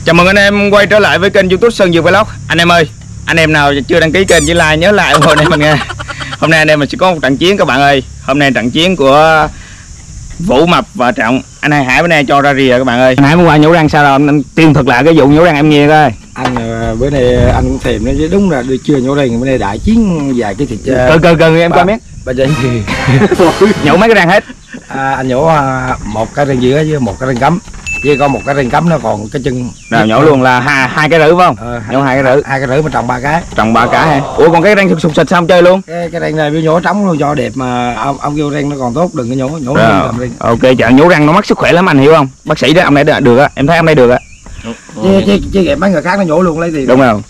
Chào mừng anh em quay trở lại với kênh YouTube Sơn Dược Vlog. Anh em ơi, anh em nào chưa đăng ký kênh chỉ like nhớ like ủng hộ anh em mình nha. Hôm nay anh em mình sẽ có một trận chiến các bạn ơi. Hôm nay trận chiến của Vũ Mập và Trọng. Anh Hai Hải bữa nay cho ra rìa các bạn ơi. Anh Hải hôm qua nhổ răng sao rồi? Anh tiên thuật lại cái vụ nhổ răng em nghe coi. Anh bữa nay anh cũng thèm nó chứ đúng là chưa nhổ răng, bữa nay đại chiến dài cái thịt Cừ em coi miếng. Bà vậy Nhổ mấy cái răng hết. Anh nhổ một cái răng giữa với một cái răng cắm. Với còn một cái răng cắm nó còn cái chân. Nào nhổ luôn là hai cái rử phải không? Nhổ hai cái rử. Hai cái rử mà trồng ba cái. Trồng ba cái hả? Ủa còn cái răng sụp xịt sao không chơi luôn? Cái răng này bị nhổ trống luôn cho đẹp mà ông kêu răng nó còn tốt đừng có nhổ răng. Ok chợ nhổ răng nó mất sức khỏe lắm anh hiểu không? Bác sĩ đó ông này được á, em thấy ông đây được á. Chứ gặp mấy người khác nó nhổ luôn lấy tiền. Đúng không?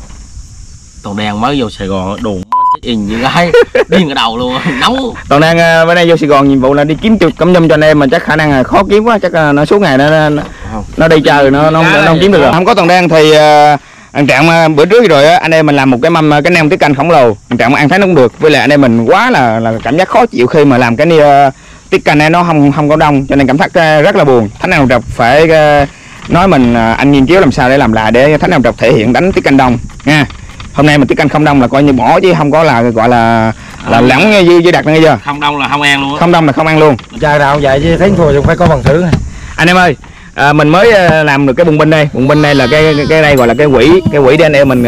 Toàn đang mới vô Sài Gòn đùn in như gái điên ở đầu luôn nóng. Toàn đang bữa nay vô Sài Gòn nhiệm vụ là đi kiếm cẩm nhum cho anh em mà chắc khả năng là khó kiếm quá, chắc nó suốt ngày nó đi chờ nó không kiếm được rồi. Không có Toàn đang thì anh Trạng bữa trước rồi á anh em mình làm một cái mâm cái nem tiết canh khổng lồ, anh Trạng ăn thấy nó cũng được, với lại anh em mình quá là cảm giác khó chịu khi mà làm cái tiết canh này nó không có đông cho nên cảm giác rất là buồn. Thánh Nam Trọc phải nói mình anh nghiên cứu làm sao để làm lại để Thánh Nam Trọc thể hiện đánh tiết canh đông nha. Hôm nay mình tiết canh không đông là coi như bỏ chứ không có là gọi là lỏng với đặt nghe chưa? Không đông là không ăn luôn. Không đông là không ăn luôn. Chơi nào vậy chứ thấy thua thì phải có phần thử. Anh em ơi, mình mới làm được cái bùng binh đây. Bùng binh đây là cái đây gọi là cái quỹ để anh em mình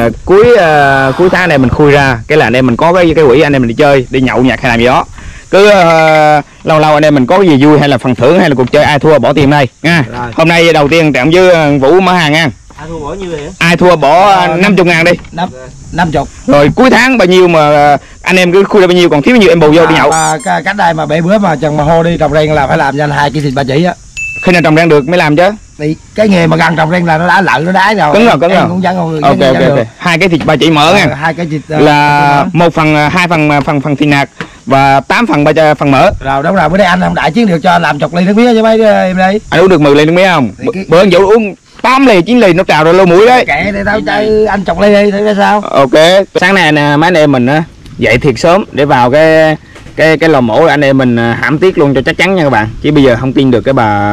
cuối tháng này mình khui ra. Cái là anh em mình có cái quỹ anh em mình đi chơi, đi nhậu nhạc hay làm gì đó. Cứ lâu lâu anh em mình có cái gì vui hay là phần thưởng hay là cuộc chơi ai thua bỏ tiền đây nha. Hôm nay đầu tiên Trọng với Vũ mở hàng nha. Ai thua bỏ nhiêu vậy? Ai thua bỏ 50.000 đi. 50. Rồi cuối tháng bao nhiêu mà anh em cứ khui ra bao nhiêu còn thiếu bao nhiêu em bù vô đi nhậu. Cách đây mà 7 bữa mà chừng mà hô đi trồng rang là phải làm cho anh 2 kg thịt ba chỉ á. Khi nào trồng rang được mới làm chứ. Thì cái nghề mà gần trồng rang là nó đã lợn nó đái rồi. Cứng rồi. Cũng vẫn còn ok. 2 cái thịt ba chỉ mỡ nha. 2 cái thịt là 2 phần thịt nạc và 8 phần mỡ. Rồi đúng rồi, bữa nay anh không đại chiến được cho làm chục ly nước mía cho mấy em đây. Anh uống được 10 ly nước mía không? Bữa anh Vũ uống 8 ly 9 ly nó trào rồi lô mũi đấy. Kệ để tao chơi anh chục ly đi thấy ra sao. Ok. Sáng nay nè mấy anh em mình dậy thiệt sớm để vào cái lò mổ anh em mình hãm tiết luôn cho chắc chắn nha các bạn. Chứ bây giờ không tin được cái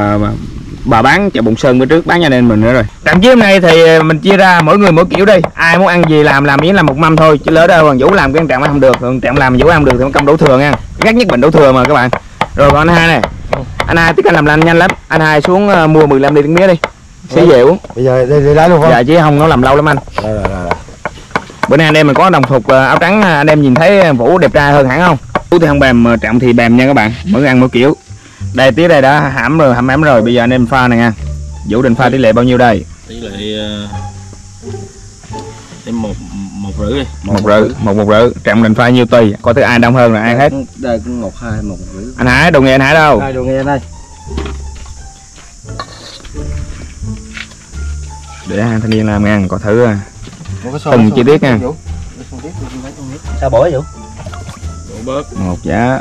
bà bán chợ Bụng Sơn bữa trước bán cho nên mình nữa rồi. Trận chiến hôm nay thì mình chia ra mỗi người mỗi kiểu đi. Ai muốn ăn gì làm miếng làm một mâm thôi chứ lỡ đâu Hoàng Vũ làm cái Trạng không được, Trạng làm Vũ ăn được thì nó công đổ thừa nha. Gắt nhất bệnh đổ thừa mà các bạn. Rồi còn anh Hai này. Anh Hai tiết anh làm nhanh lắm. Anh Hai xuống mua 15 ly nước mía đi. Xí về uống. Bây giờ đi lấy luôn không? Dạ chứ không nó làm lâu lắm anh. Rồi. Bữa nay anh em mình có đồng phục áo trắng anh em nhìn thấy Vũ đẹp trai hơn hẳn không? Vũ thì không bèm mà Trọng thì bèm nha các bạn. Mỗi ăn mỗi kiểu. Đây tí đây đã hãm ém rồi, bây giờ anh em pha này nha. Vũ định pha tỷ lệ bao nhiêu đây? Tỷ lệ em một rưỡi đi. Một rưỡi. Trọng định pha nhiêu tùy, coi thứ ai đông hơn là ăn hết. Đây cũng 1 2 1 rưỡi. Anh Hải, đồ nghề anh Hải đâu? Đây đồ nghề đây. Để hai thanh niên làm ngang coi thử từng chi tiết nha. Sao bỏ vậy? Đổ bớt. 1 giá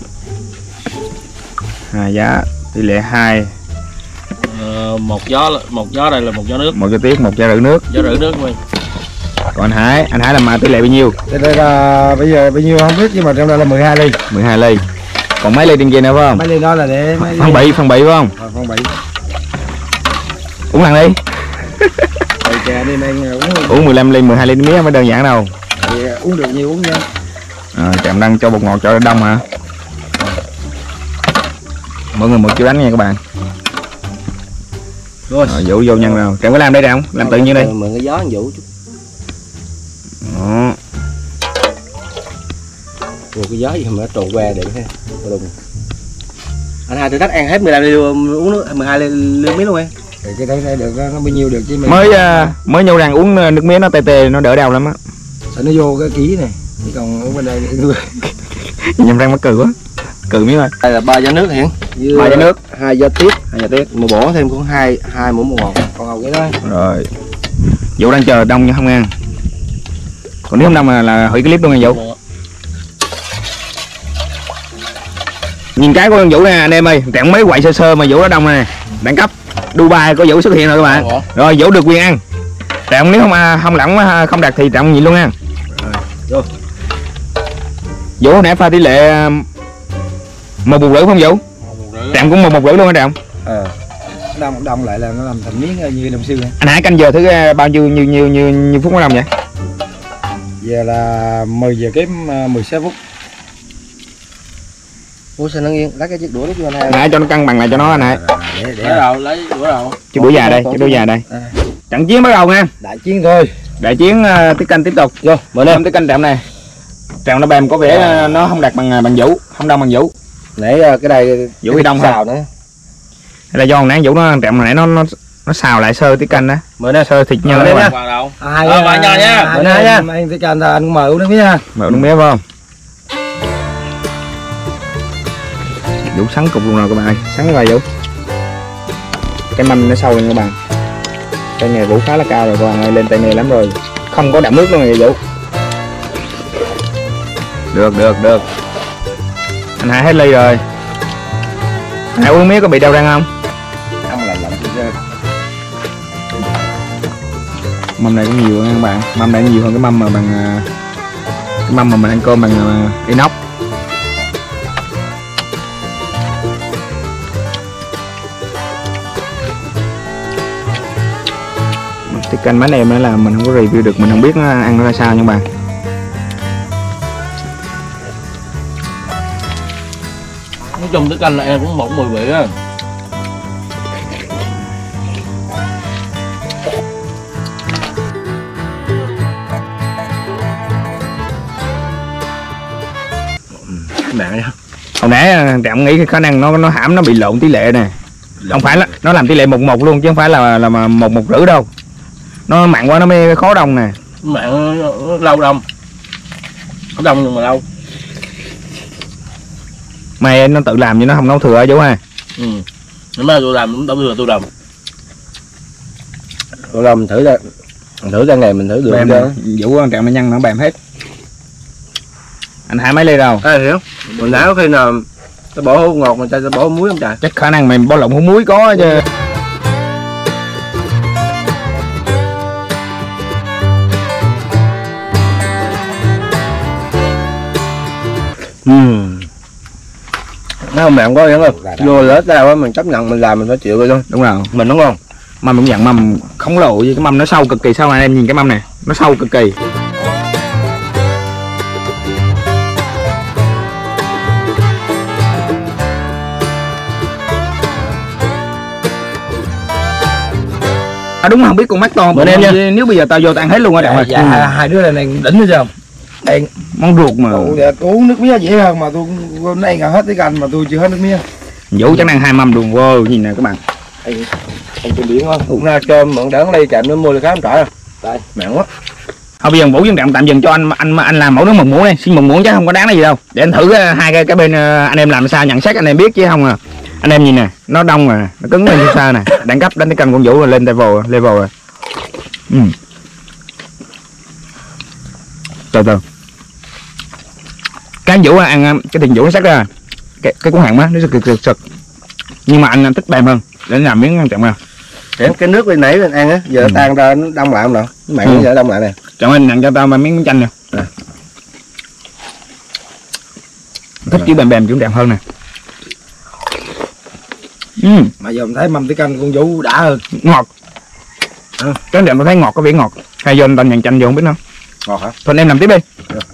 2 giá tỷ lệ 2. Một gió đây là 1 gió nước. 1 giá tiết 1 giá rưỡi nước. Gió rưỡi nước thôi. Còn anh Hải làm tỷ lệ bao nhiêu? Đây là bây giờ bao nhiêu không biết nhưng mà trong đây là 12 ly. 12 ly. Còn mấy ly trên kia nữa phải không? Mấy ly đó là để phân bị phải không? Phân bị. Uống lần đi. Chè đi men uống 15 ly 12 ly mía không phải đơn giản đâu. Thì uống được nhiều uống nha. Trọng đang cho bột ngọt cho đông hả? Mọi người một chiếc đánh nha các bạn. Rồi Vũ vô nhân nào. Trọng có làm đây không? Làm tự nhiên đi. Mượn cái gió anh Vũ chút. Đó. Ủa cái gió gì mà nó trộn qua để ha. Anh Hai tôi đắt ăn hết 15 ly uống nước 12 ly nước mía luôn em. Thì cái đấy được nó bao nhiêu được chứ mình mới nhậu ràng uống nước mía nó tê nó đỡ đau lắm á. Sợ nó vô cái ký này. Chứ còn ở bên đây nhầm răng mắc cười quá. Cười miếng ơi. Đây là 3 giá nước Hiển. 3 giá nước, 2 giá tiết. Mà bỏ thêm cũng 2 muỗng bột ngọt. Còn hầu cái đó. Rồi. Vũ đang chờ đông nha không ăn. Còn nếu không đông là hủy clip luôn nha Vũ. Nhìn cái của con Vũ nè anh em ơi, Trạng mấy quậy sơ mà Vũ nó đông nè. Đẳng cấp Dubai có Vũ xuất hiện rồi các bạn. Rồi Vũ được quyền ăn. Trọng nếu không lỏng không đạt thì Trọng nhịn luôn nha. Rồi. Vũ hồi nãy pha tỷ lệ 1,5 không Vũ? Trọng cũng 1,5 luôn hả Trọng? đông lại là nó làm thành miếng như đồng xương. Anh Hải canh giờ thứ bao nhiêu phút mới đông vậy? Giờ là 10 giờ kém 16 phút. Ủa sao nó nghiêng, lấy cái chiếc đũa cho anh Hải. Anh Hải cho nó cân bằng lại cho nó anh Hải. Lấy đâu, lấy đũa đâu. Chiếc đũa dài đây, chiếc đũa dài đây. Trận chiến bắt đầu nha. Đại chiến thôi. Đại chiến Tiết Canh tiếp tục. Vô, mở lên Tiết Canh trạm này. Trạm nó bèm có vẻ nó không đạt bằng Vũ, không đông bằng Vũ. Nãy cái đây Vũ bị đông xào nữa. Hay là do con nãy Vũ nó trạm nãy nó xào lại sơ Tiết Canh đó. Mở nè, Sơ thịt nhân đấy. Vào đâu? Bà nhờ nha. Bữa nay nha. Anh Tiết Canh anh mời uống nước mía nha. Mời uống nước mía phải không? Vũ sắn cục luôn rồi các bạn ơi, sắn rồi Vũ. Cái mâm nó sâu lên các bạn. Tay nghề Vũ khá là cao rồi các bạn ơi, lên tay nghề lắm rồi. Không có đậm nước luôn rồi Vũ. Được. Anh Hải hết ly rồi. Anh Hải uống mía có bị đau răng không? Không là lạnh chứ. Mâm này cũng nhiều nha các bạn. Mâm này nhiều hơn cái mâm mà bằng cái mâm mà mình ăn cơm bằng inox. Tiết Canh mấy em đó là mình không có review được, mình không biết nó ăn nó ra sao nha các bạn. Nói chung Tiết Canh là em cũng một mùi vị á. Mẹ nha. Hồi nãy Trạm nghĩ cái khả năng nó hãm nó bị lộn tỷ lệ nè. Không phải là nó làm tỷ lệ 1-1 luôn chứ không phải là 1-1 rưỡi đâu. Nó mặn quá nó mới khó đông nè. Mặn lâu đông. Có đông nhưng mà lâu. Mày nó tự làm chứ nó không nấu thừa chú ha. Ừ. Nếu mà tôi làm cũng đâu thừa tôi làm. Tôi làm thử ra. Thử ra ngày mình thử được Bèm Vũ con Trạm nó nhân nó bèm hết. Anh Hải mấy ly đâu? Hiểu. Mình nãy có khi nào ta bỏ hũ ngọt mà ta bỏ muối không trời? Chắc khả năng mày bỏ lộn hũ muối có chứ. Nó không mặn quá vậy không? Vô lết ra quá mình chấp nhận mình làm mình phải chịu rồi thôi. Đúng rồi. Mình đúng không? Mâm cũng dặn mâm khổng lồ với cái mâm nó sâu cực kỳ sâu anh em nhìn cái mâm này, nó sâu cực kỳ. Đúng không biết con mắt to bữa em nha. Nếu bây giờ tao vô tao ăn hết luôn á Trạm ơi. Dạ, hai đứa này đỉnh nữa chưa? Đây Món ruột mà. uống nước mía dễ hơn mà tôi nay gần hết Tiết Canh mà tôi chưa hết nước mía. Vũ chắc ăn 2 mâm luôn. Wow, nhìn nè các bạn. Không trên biển không? Cũng ra cơm mượn đáng ly Trạm nó mua được khá không trả. Đây, mặn quá. Thôi bây giờ Vũ với Trạm tạm dừng cho anh làm mẫu nước mực muỗng đi, xin mực muỗng chứ không có đáng gì đâu. Để anh thử hai cái bên anh em làm sao nhận xét anh em biết chứ không à. Anh em nhìn nè, nó đông rồi, nó cứng lên như sao nè, đẳng cấp đánh cái canh con Vũ rồi lên level rồi. Từ cái anh Vũ ăn cái tiền Vũ nó sắc ra cái cuốn hàng á nó sực nhưng mà anh thích bèm hơn để anh làm miếng ăn Trạm không? Cái nước bên nãy bên ăn á, giờ tan ra nó đông lại không nào? Mặn giờ đông lại nè. Trạm ơi, nhận cho tao miếng chanh nè. Thích chứ bèm kiểu đẹp hơn nè. Mà giờ mình thấy mâm Tiết Canh con Vũ đã hơn. Ngọt. Cái đẹp tôi thấy ngọt, có vẻ ngọt. Hay vô anh ta nhận chanh vô không biết đâu. Ngọt hả? Thôi anh em làm tiếp đi.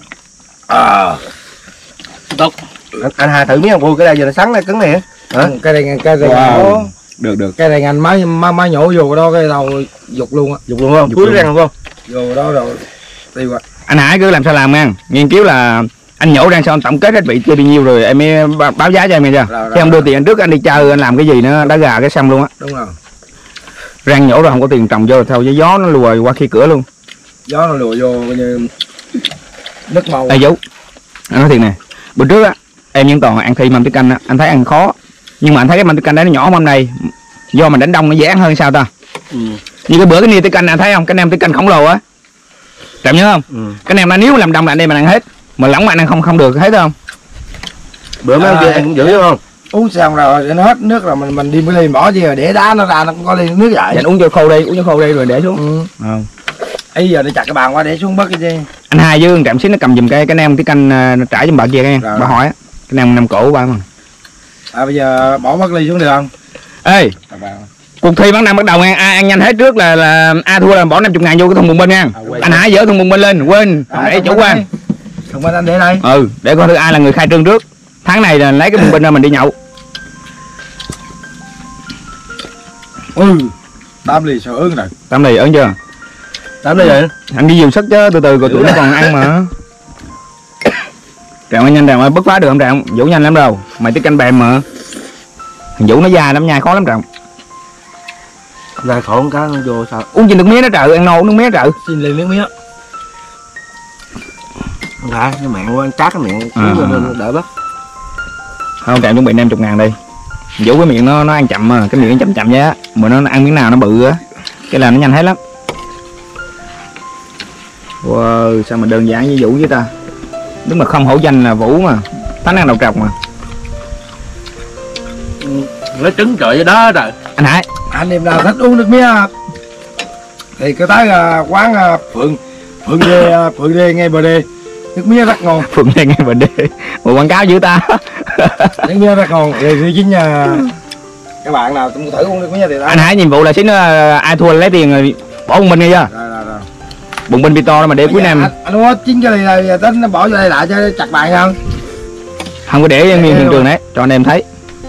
Tốt. Anh Hà thử miếng không? Ui, cái đây giờ nó sắn này cứng này hả? Cái này Wow. Được. cái này anh mới nhổ vô đó cái đầu dục luôn á. Dục luôn không? Cuối răng không? Vô đó rồi tiêu quá. Anh Hải cứ làm sao làm nha. Nghiên cứu là anh nhổ rang sao anh tổng kết hết bị chưa bao nhiêu rồi em mới báo giá cho em chưa? Khi ông đưa tiền anh trước anh đi chơi anh làm cái gì nữa đá gà cái xong luôn á. Đúng rồi. Rang nhổ rồi không có tiền trồng vô theo với gió nó lùa qua khi cửa luôn. Gió nó lùa vô coi như nước màu. Ê Vũ, anh nói thiệt nè, bữa trước á em vẫn toàn ăn thi mâm Tiết Canh á, anh thấy ăn khó, nhưng mà anh thấy cái mâm Tiết Canh đấy nó nhỏ mâm này, do mình đánh đông nó dễ ăn hơn sao ta? Như cái bữa cái nia Tiết Canh anh thấy không, cái nem Tiết Canh khổng lồ á, Trạm nhớ không? Cái nem là nếu làm đông là anh đem mình ăn hết, mà lỏng mà anh ăn không được thấy không? Bữa mấy ông kia ăn cũng dữ đúng không? Uống xong rồi nó hết nước rồi mình đi ly bỏ gì rồi để đá nó ra nó cũng có ly nước vậy. Dạ, uống cho khô đi, uống cho khô đi rồi để xuống. Bây giờ để chặt cái bàn qua để xuống bớt cái gì. Anh Hai với Trạm xíu nó cầm giùm cái nem Tiết Canh trả cho bà kia nghe, bà hỏi á, cái nem cổ bà mà. Bây giờ bỏ bớt ly xuống được không? Ê, Cuộc thi bán năm bắt đầu nha, ai ăn nhanh hết trước là A thua là bỏ 50.000 vô cái thùng bùng binh nha. Anh Hải dỡ thùng bùng binh lên, quên, để chủ quan. Thùng binh anh để đây. Ừ, để coi thử ai là người khai trương trước. Tháng này là lấy cái bùng binh ra mình đi nhậu. 8 ly sao ớn rồi. 8 ly ớn chưa? 8 ly vậy? Anh đi dùng sức chứ, từ từ rồi tụi nó còn ăn mà. Trạm ơi nhanh Trạm ơi, bứt phá được không Trạm? Vũ nhanh lắm đâu, mày tiết canh bèm mà. Thằng Vũ nó già lắm, nhai khó lắm Trạm. Ra khỏi con cá nó vô sao? Uống chừng nước mía đó trời, ăn no uống nước mía trời. Xin lên nước mía. Không phải, cái miệng của anh chát cái miệng nên đỡ bớt. Không Trạm chuẩn bị 50.000 đi. Vũ cái miệng nó ăn chậm mà, cái miệng nó chậm chậm vậy á, mà nó ăn miếng nào nó bự á, cái là nó nhanh hết lắm. Wow, sao mà đơn giản với Vũ với ta. Đúng là không hổ danh là Vũ mà, thánh ăn đầu trọc mà. Nó trứng trời với đó trời. Anh Hải, Anh em nào thích uống nước mía thì cứ tới quán Phượng Đê ngay bờ đê, nước mía rất ngon. Phượng Đê ngay bờ đê, một quảng cáo dữ ta. Nước mía rất ngon. Thì chính các bạn nào cũng thử uống nước mía thì đó. Anh Hải nhiệm vụ là xíu nữa ai thua là lấy tiền rồi bỏ bùng binh nghe chưa? Rồi. Bùng binh pito đó mà để cuối năm. Anh uống hết 9 cái ly này tính nó bỏ vô đây lại cho chặt bạn không? Không có để nguyên hiện trường đấy, cho anh em thấy.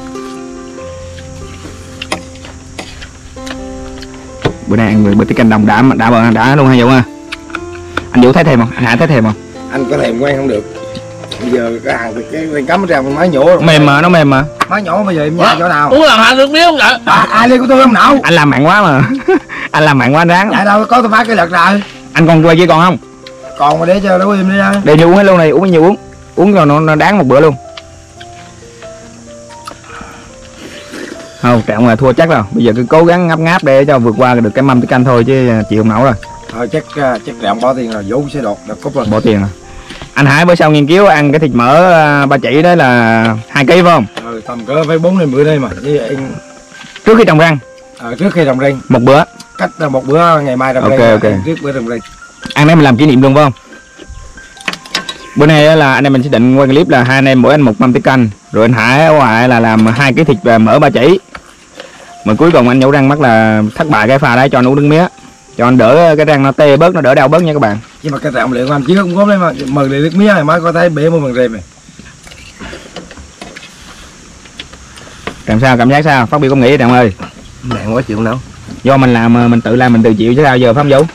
Bữa nay ăn bữa tiết canh đồng đã luôn hay Vũ ha. Anh Vũ thấy thèm không? Anh Hải thấy thèm không? Anh có thèm quen không được. Bây giờ cái hàng cái cắm ra con máy nhổ. Mềm mà, nó mềm mà. Máy nhổ bây giờ em nhai chỗ nào? Uống lần hai nước mía không vậy? Ai ly của tôi không nậu. Anh làm mặn quá mà. Anh làm mặn quá anh ráng. Dạ đâu có tôi phá cái lật rồi. Anh còn quay kia còn không? Còn mà để cho nó im đi nha. Để nhiều uống hết luôn này, uống bao nhiêu uống. Uống rồi nó đáng một bữa luôn. Không, Trạng là thua chắc rồi. Bây giờ cứ cố gắng ngáp để cho vượt qua được cái mâm tiết canh thôi chứ chịu không nổi rồi. Thôi chắc Trạng bỏ tiền rồi, Vũ sẽ đột cúp rồi. Bỏ tiền rồi. Anh Hải bữa sau nghiên cứu ăn cái thịt mỡ ba chỉ đó là 2 kg phải không? Ừ, tầm cỡ phải 4 đến 10 đây mà. Trước khi trồng răng. Trước khi trồng răng. Một bữa. Cách một bữa ngày mai trồng răng. Ok. Trước bữa trồng răng. Ăn đấy mình làm kỷ niệm luôn phải không? Bữa nay là anh em mình sẽ định quay clip là hai anh em mỗi anh một mâm tiết canh, rồi anh Hải ở ngoài là làm 2 cái thịt và mỡ ba chỉ. Mà cuối cùng anh nhổ răng mắt là thất bại cái pha đấy, cho anh uống nước mía, cho anh đỡ cái răng nó tê bớt, nó đỡ đau bớt nha các bạn. Nhưng mà cái trọng lượng của anh chỉ không có đấy mà mừng đi nước mía này mới có thấy bể một bằng rềm này. Cảm giác sao? Phát biểu công nghĩ Trạng ơi. Mẹ quá chịu đâu. Do mình làm mình tự làm mình tự chịu chứ sao giờ phải không Vũ?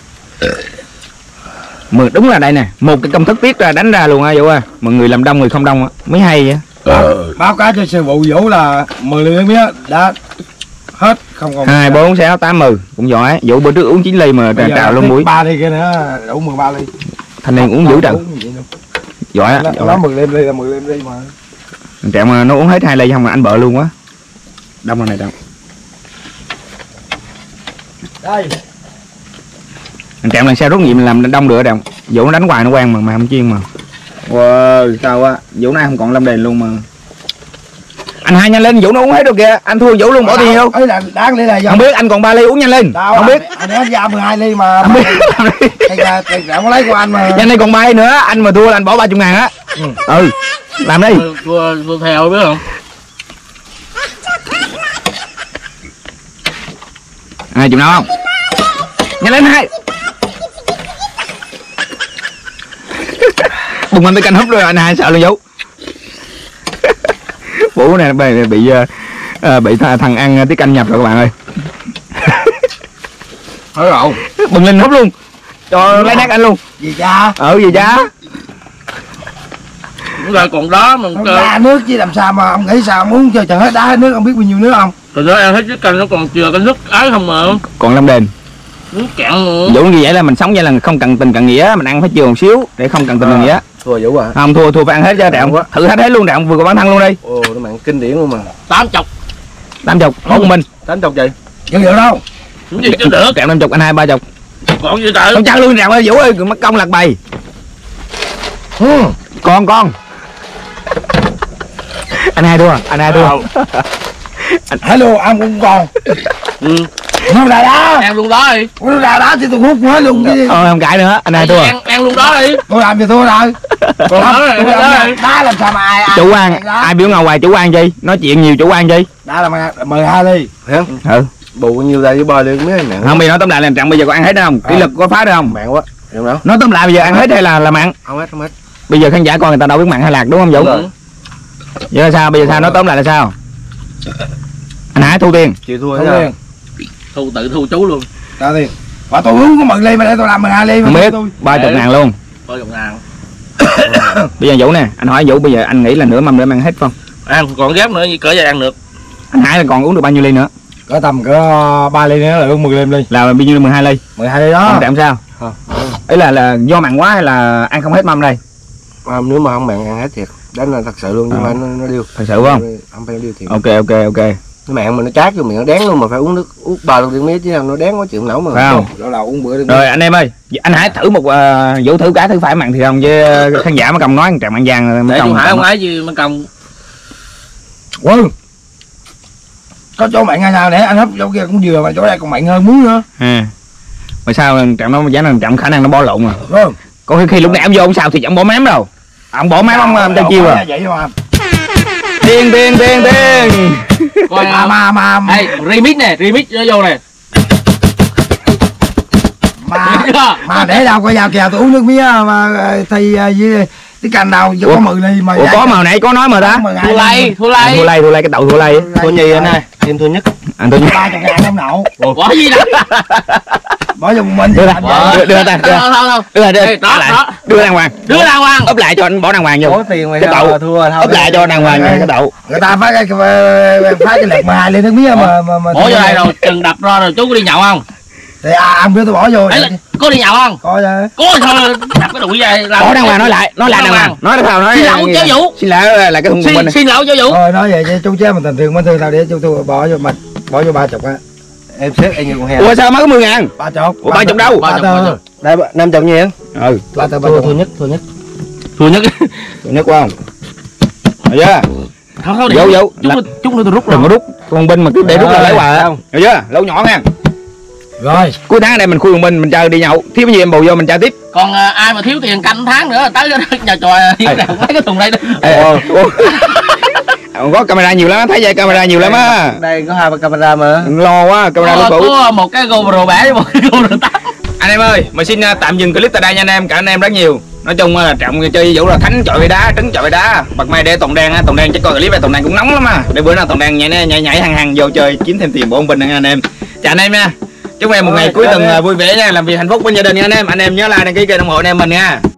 Mà đúng là đây nè, một cái công thức viết ra đánh ra luôn á Vũ ơi. Mọi người làm đông người không đông á, mới hay vậy. Báo cáo cho sư phụ Vũ là 10 ly nước mía đã hết không còn 2, 4, 6, 8, 10 cũng giỏi. Vũ bữa trước uống 9 ly mà trào luôn mũi. 3 ly kia nữa đủ 13 ly. Thanh niên uống dữ trận. Giỏi á. Nó 10 ly là 10 ly mà. Trạng mà nó uống hết 2 ly không mà anh bợ luôn quá. Đông rồi này Trạng. Đây. Trạng lần sau rút nghiệm làm đông được Trạng. Vũ nó đánh hoài nó quen mà không chiên mà. Wow, sao á. Vũ nay không còn lâm đền luôn mà. Anh Hai nhanh lên, Vũ nó uống hết rồi kìa. Anh thua Vũ luôn bỏ tiền không? Ấy là đáng lẽ là không biết, anh còn 3 ly uống nhanh lên. Đâu, không biết. Anh đã ra 12 ly mà. Không biết. Thầy có lấy của anh mà. Nhanh đây còn 3 ly nữa, anh mà thua là anh bỏ 30.000 á. Ừ. Làm đi. Thua theo biết không? Ai chịu nào không? Nhanh lên Hai. Bùng anh tới canh húp rồi anh Hai sợ luôn Vũ. Vũ này bị thằng ăn tiết canh nhập rồi các bạn ơi. Thôi rồi. Bùng lên húp luôn. Cho lấy nát anh luôn. Gì cha? Gì cha? Cũng rồi còn đó mà đá nước chứ làm sao mà ông nghĩ sao ông uống cho chẳng hết đá nước, ông biết bao nhiêu nước không? Rồi đó ăn hết chiếc canh nó còn chừa cái nước ái không mà. Còn lâm đền. Nước cạn nữa. Vũ như vậy là mình sống vậy là không cần tình cần nghĩa, mình ăn phải chừa một xíu để không cần tình cần nghĩa. Thua Vũ à? Không thua phải ăn hết cho Trạng. Thử hết luôn Trạng, vừa có bản thân luôn đi. Ồ, nó mạng kinh điển luôn mà. 80. 80, có của mình. 80 gì? Chưa được đâu. Cái gì chứ được. Trạng 50, anh Hai 30. Còn gì trời? Không chăng luôn Trạng ơi, Vũ ơi, mất công lạc bày. Con. Anh Hai thua, anh Hai thua. Hello, ông cũng còn. Không đà đó. Ăn luôn đó đi. Không đà đó thì tôi hút hết luôn chứ. Thôi không cãi nữa, anh Hai thua. Ăn luôn đó đi. Tôi làm thì thua rồi. Còn đá làm sao mà ai chủ quan ai biểu ngầu hoài chủ quan chi, nói chuyện nhiều chủ quan chi. Đá là 12 ly. Ừ bù nhiều đây với bò liền mấy mẹ. Không, bây giờ nói tóm lại là Trọng bây giờ có ăn hết được không? Kỷ lực có phá được không? Mặn quá. Đúng không? Nói tóm lại bây giờ ăn hết hay là mặn? Không hết, không hết. Bây giờ khán giả coi người ta đâu biết mặn hay lạc đúng không Vũ? Đúng. Giờ là sao? Bây giờ sao? Nói tóm lại là sao? Anh Hải thu tiền. Chịu thua Không nha. liền. tự thu chú luôn. Trả tiền. Và tôi uống có 10 ly mà để tôi làm 12 ly mà Không biết, tôi. 30.000 luôn. 30.000. Bây giờ Vũ nè, anh hỏi Vũ bây giờ anh nghĩ là nửa mâm để ăn hết không? Ăn còn ghép nữa cỡ vậy ăn được. Anh Hải là còn uống được bao nhiêu ly nữa? Cỡ tầm cỡ 3 ly nữa là uống 10 ly. Là bao nhiêu? 12 ly. 12 ly đó. Anh Trọng sao? Không. Ấy là do mặn quá hay là ăn không hết mâm đây? Nếu mà không mặn ăn hết thiệt. Đó là thật sự luôn nhưng mà nó điêu. Thật sự không? Không phải điêu thiệt. Ok. Cái mặn mà nó chát vô miệng nó đén luôn mà phải uống nước uống bò luôn tiếng mía chứ nó đén quá chịu nấu mà. Phải không? Đó là uống bữa đi. Rồi anh em ơi, anh Hải thử một Vũ thử cá thử phải mặn thì không chứ khán giả mới cầm nói Trọng ăn vàng Để mới chú Hải cầm. không ấy gì mà cầm. Quân. Có chỗ mạnh hay sao để anh hấp chỗ kia cũng vừa mà chỗ đây còn mạnh hơn muối nữa. À. Mà sao Trọng nó giá là Trọng khả năng nó bỏ lộn rồi. Đúng không? Có khi lúc nào ông vô ông xào thì ông bỏ mắm đâu. Ông bỏ mắm ông ta chiêu à. Vậy mà. Tiền. Coi Mà Ê, remix nè, remix nó vô nè. mà để đâu có vào kìa tôi uống nước mía mà thì với cái cành nào có 10 ly mà. Ủa có mà hồi nãy có nói mà ta. Thua lay Thua lay cái đậu thua lay. Thua nhì anh ơi, thêm thua nhất. Anh tôi 30.000 trong nậu. Bỏ gì đó. Bỏ vô mình đưa ra đưa ta đưa đàng hoàng ấp lại cho anh bỏ đàng hoàng vô Có tiền mày cái đậu thua ấp lại cho đàng hoàng cái đậu. người ta phá cái lẹt 12 ly nước mía mà Bỏ vô đây rồi chừng đập ra rồi chú có đi nhậu không? thì ăn bữa tôi bỏ vô. Ấy là, có đi nhậu không? Coi chứ. Có thôi đập cái đuổi về. Bỏ đàng hoàng nói lại đàng hoàng nói sao nói Xin lỗi cho Vũ. xin lỗi là cái thùng mình Xin lỗi cho Vũ. Thôi nói vậy chứ chú chế mình tình thương mến thương tao để chú tôi bỏ vô mình bỏ vô 30 á. Em xếp anh như con heo. ủa sao mới có 10.000 30. ủa 30 đâu 30. Đây 50 nhiêu? ừ 30. Thua nhất. Thua nhất. nhất quá không rồi chưa Thôi đi. Vũ Chút nữa tôi rút đừng rồi. có rút con binh mà cứ để rút là lấy quà không rồi chưa lâu nhỏ nha Rồi. cuối tháng này mình khui binh mình chơi đi nhậu thiếu cái gì em bù vô mình chơi tiếp. Còn ai mà thiếu tiền canh tháng nữa tới nhà tròi thiếu nào mấy cái thùng đây đi. Có camera nhiều lắm thấy vậy camera nhiều lắm á. Đây có 2-3 camera mà. Lo quá camera nó cũ. Có một cái GoPro bẻ với một cái GoPro 8. Anh em ơi mình xin tạm dừng clip tại đây nha anh em, cảm ơn anh em rất nhiều. Nói chung là Trọng chơi với Vũ là thánh chọi với đá, trứng chọi với đá. Bật may để Toàn Đen chắc coi clip này Toàn Đen cũng nóng lắm à. Để bữa nào Toàn Đen nhảy hăng vô chơi kiếm thêm tiền bộ ông Bình nha anh em. Chào anh em nha. Chúc em một ngày cuối tuần vui vẻ nha, làm việc hạnh phúc bên gia đình nha anh em. Anh em nhớ like đăng ký kênh ủng hộ anh em mình nha.